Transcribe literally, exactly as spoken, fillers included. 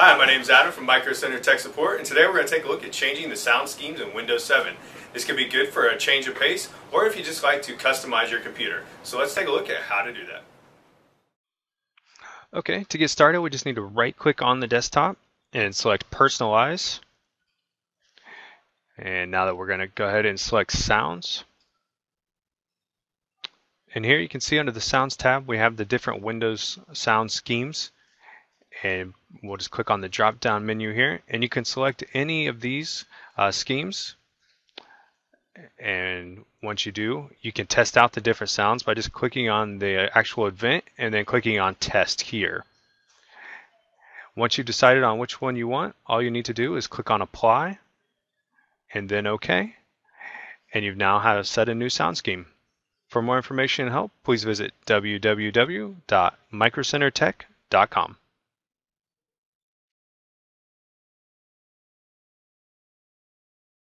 Hi, my name is Adam from Micro Center Tech Support, and today we're going to take a look at changing the sound schemes in Windows seven. This could be good for a change of pace, or if you just like to customize your computer. So let's take a look at how to do that. Okay, to get started, we just need to right click on the desktop and select Personalize. And now that we're going to go ahead and select Sounds. And here you can see under the Sounds tab, we have the different Windows sound schemes. And we'll just click on the drop down menu here, and you can select any of these uh, schemes. And once you do, you can test out the different sounds by just clicking on the actual event and then clicking on Test here. Once you've decided on which one you want, all you need to do is click on Apply and then OK. And you've now have set a new sound scheme. For more information and help, please visit w w w dot micro center tech dot com.